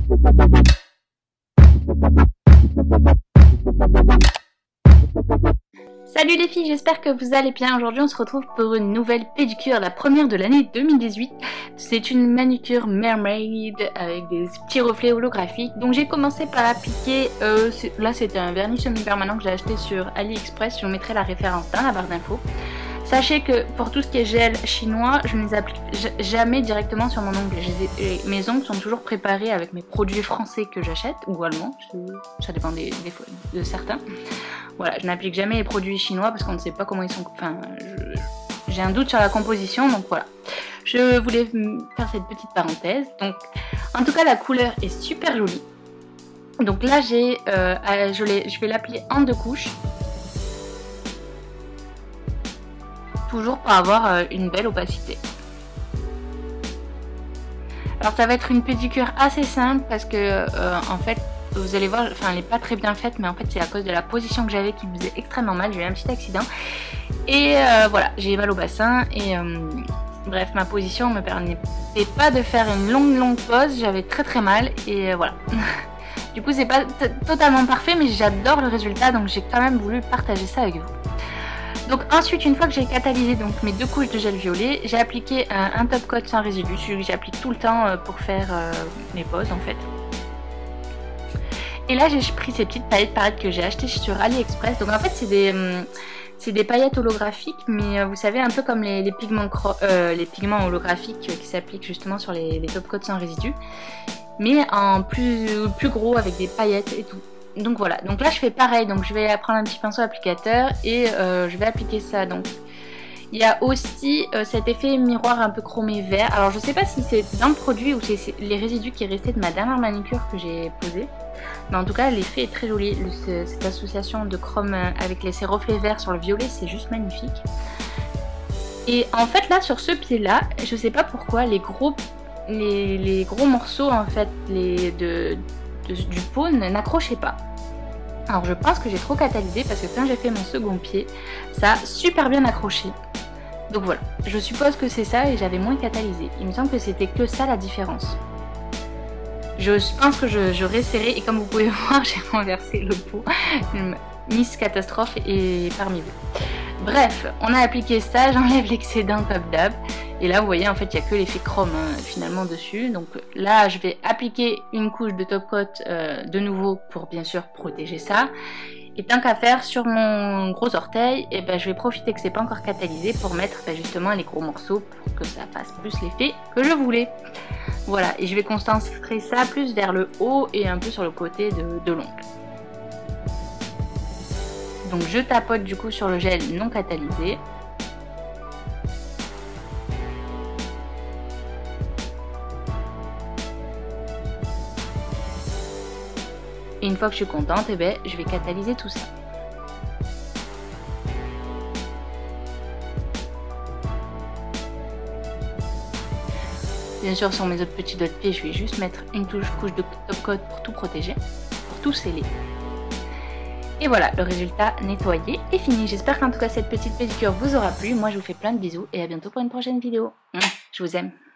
Salut les filles, j'espère que vous allez bien. Aujourd'hui on se retrouve pour une nouvelle pédicure, la première de l'année 2018. C'est une manucure mermaid avec des petits reflets holographiques. Donc j'ai commencé par appliquer, là c'était un vernis semi-permanent que j'ai acheté sur AliExpress. Je vous mettrai la référence dans la barre d'infos. Sachez que pour tout ce qui est gel chinois, je ne les applique jamais directement sur mon ongle. Mes ongles sont toujours préparés avec mes produits français que j'achète, ou allemands, ça dépend de certains. Voilà, je n'applique jamais les produits chinois parce qu'on ne sait pas comment ils sont... Enfin, j'ai un doute sur la composition, donc voilà. Je voulais faire cette petite parenthèse. Donc, en tout cas, la couleur est super jolie. Donc là, je vais l'appliquer en 2 couches. Toujours pour avoir une belle opacité. Alors ça va être une pédicure assez simple parce que en fait vous allez voir, enfin elle n'est pas très bien faite, mais en fait c'est à cause de la position que j'avais qui me faisait extrêmement mal. J'ai eu un petit accident et voilà, j'ai mal au bassin et bref, ma position ne me permettait pas de faire une longue pause. J'avais très mal et voilà. Du coup c'est pas totalement parfait, mais j'adore le résultat, donc j'ai quand même voulu partager ça avec vous. Donc ensuite, une fois que j'ai catalysé donc mes 2 couches de gel violet, j'ai appliqué un top coat sans résidu, celui que j'applique tout le temps pour faire mes poses en fait. Et là j'ai pris ces petites paillettes que j'ai achetées sur AliExpress. Donc en fait c'est des paillettes holographiques, mais vous savez un peu comme les pigments holographiques qui s'appliquent justement sur les top coats sans résidu, mais en plus gros avec des paillettes et tout. Donc voilà, donc là je fais pareil, donc je vais prendre un petit pinceau applicateur et je vais appliquer ça. Donc il y a aussi cet effet miroir un peu chromé vert. Alors je sais pas si c'est dans le produit ou c'est les résidus qui restaient de ma dernière manucure que j'ai posée, mais en tout cas l'effet est très joli. Cette association de chrome avec ces reflets verts sur le violet, c'est juste magnifique. Et en fait là sur ce pied là, je sais pas pourquoi les gros morceaux en fait du pot n'accrochait pas. Alors je pense que j'ai trop catalysé parce que quand j'ai fait mon second pied, ça a super bien accroché. Donc voilà, je suppose que c'est ça et j'avais moins catalysé. Il me semble que c'était que ça la différence. Je pense que je resserrai et comme vous pouvez voir, j'ai renversé le pot. Miss Catastrophe est parmi vous. Bref, on a appliqué ça, j'enlève l'excédent Top Dab. Et là vous voyez en fait il n'y a que l'effet chrome finalement dessus. Donc là je vais appliquer une couche de top coat de nouveau pour bien sûr protéger ça. Et tant qu'à faire sur mon gros orteil, et ben, je vais profiter que c'est pas encore catalysé pour mettre justement les gros morceaux pour que ça fasse plus l'effet que je voulais. Voilà, et je vais concentrer ça plus vers le haut et un peu sur le côté de l'ongle. Donc je tapote du coup sur le gel non catalysé. Et une fois que je suis contente, eh ben, je vais catalyser tout ça. Bien sûr, sur mes autres petits doigts de pied, je vais juste mettre une couche de top coat pour tout protéger, pour tout sceller. Et voilà, le résultat nettoyé est fini. J'espère qu'en tout cas cette petite pédicure vous aura plu. Moi, je vous fais plein de bisous et à bientôt pour une prochaine vidéo. Je vous aime.